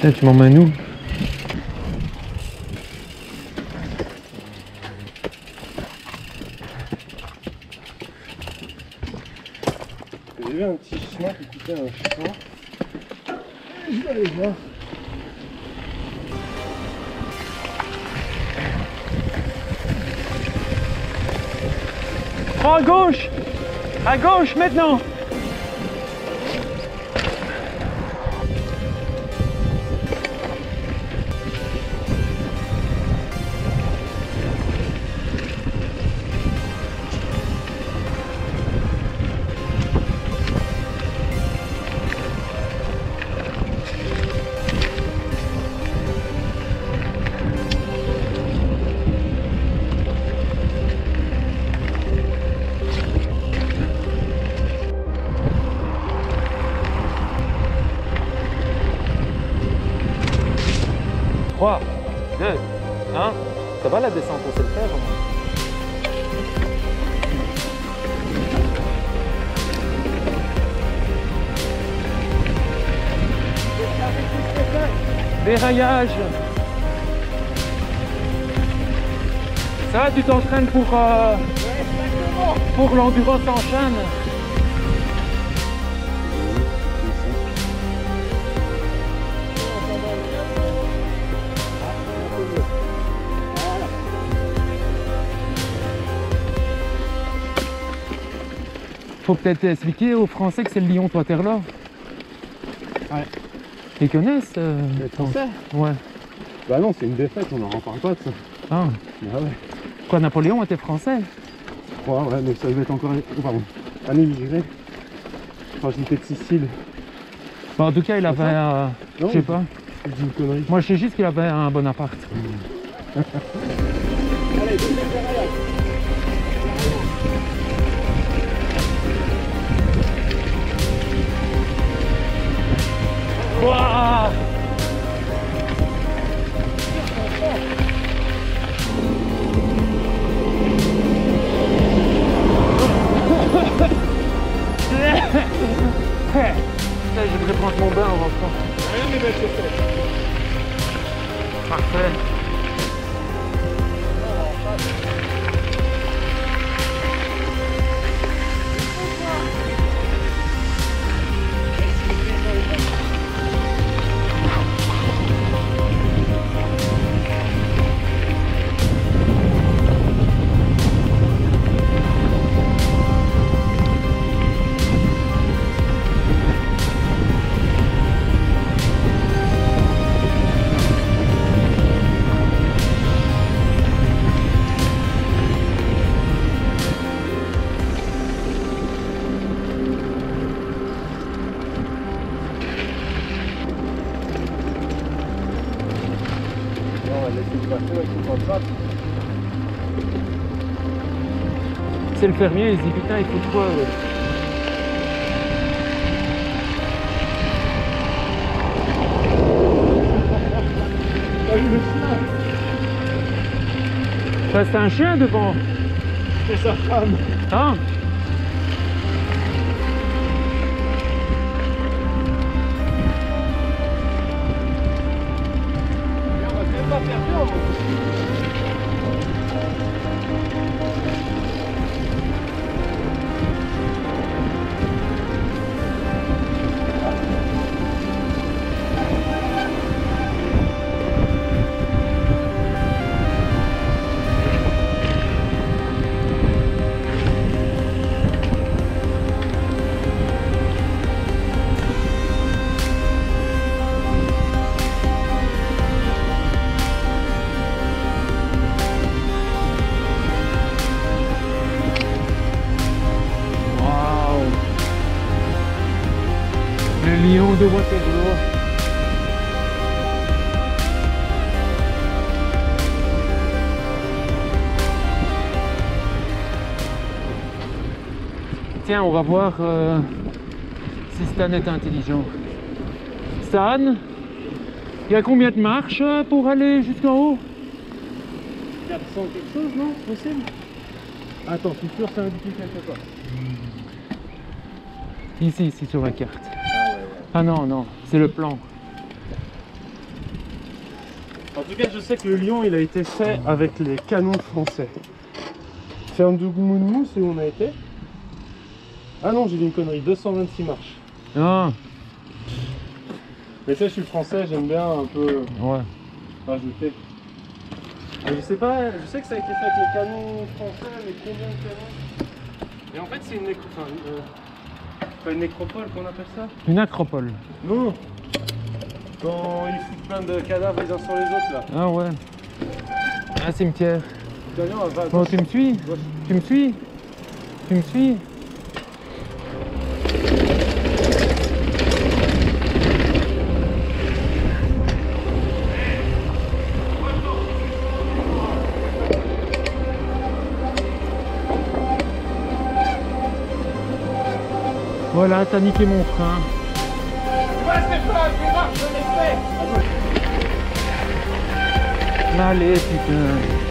Tiens, tu m'emmènes où? J'ai vu un petit chemin qui quittait un champ. Je vais aller voir. Prends à gauche! À gauche maintenant! Trois, deux, un. Ça va la descente, on sait le faire. Déraillage. Ça, tu t'entraînes pour l'endurance en chaîne. Faut peut-être expliquer aux Français que c'est le Lyon-Waterloo. Ouais. Ils connaissent Les Français? Ouais. Bah non, c'est une défaite, on n'en reparle pas de ça. Ah. Bah ouais. Quoi, Napoléon était français? Je crois, ouais, mais ça devait être encore... Oh, pardon. Un immigré. Enfin, j'étais de Sicile. Bon, en tout cas, il avait... Non, je sais pas. Je dis une connerie. Moi, je sais juste qu'il avait un bon appart. Allez, Wouah. Je voudrais prendre mon bain en rentrant. Rien mes belles chaussettes. Parfait. C'est le fermier, il se dit putain, il faut quoi ouais. T'as vu le chien? Bah, c'est un chien devant. C'est sa femme. Ah. Et on va même pas faire peur. Lion de Waterloo. Tiens, on va voir si Stan est intelligent. Stan, il y a combien de marches pour aller jusqu'en haut? 400 quelque chose, non? Possible? Attends, c'est sûr, ça indique quelque part. Ici, sur la carte. Ah non, non, c'est le plan. En tout cas, je sais que le lion, il a été fait avec les canons français. Ferme de Goumounmou, c'est où on a été. Ah non, j'ai dit une connerie, 226 marches. Ah, Mais ça, je suis français, j'aime bien un peu ouais. rajouter. Mais je sais pas, je sais que ça a été fait avec les canons français, mais combien de canons? Et en fait, c'est une pas une nécropole qu'on appelle ça? Une acropole. Non. Quand ils foutent plein de cadavres les uns sur les autres là. Ah ouais. Un cimetière. D'ailleurs, va. Bon, tu me suis? Tu me suis? Tu me suis? Voilà, t'as niqué mon frein. Ouais, Stéphane, tu marches, je l'ai fait. Allez, putain.